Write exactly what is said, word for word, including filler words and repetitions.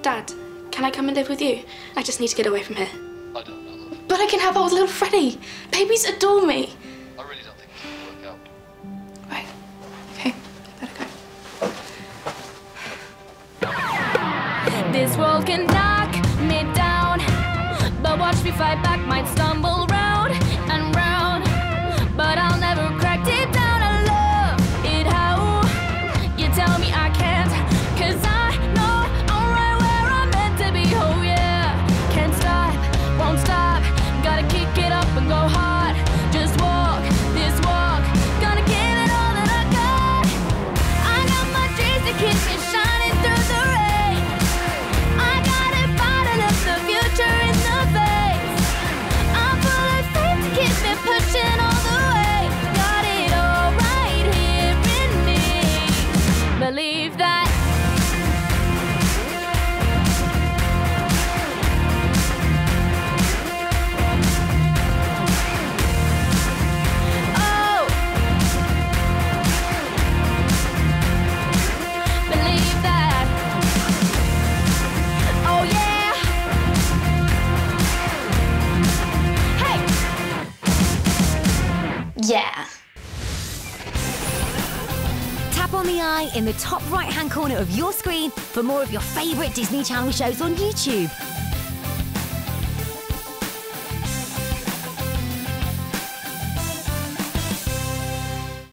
Dad, can I come and live with you? I just need to get away from here. I don't know. But I can help out with little Freddie. Babies adore me. I really don't think it's going to work out. Right. Okay. I better go. This world can knock me down, but watch me fight back, might stumble round and round, but I'll never crack deep down. I love it how you tell me I can't, cause I know I'm right where I'm meant to be. Oh yeah, can't stop, won't stop, gotta kick it up and go hard. Just walk this walk, gonna give it all that I got. I got my dreams to keep me shining through the rain. I got it bottled up, the future in the face. I'm full of faith to keep me pushing all the way. Got it all right here in me. Believe that. Oh, believe that. Oh yeah. Hey. Yeah. Tap on the eye in the top right-hand corner of your screen for more of your favourite Disney Channel shows on YouTube.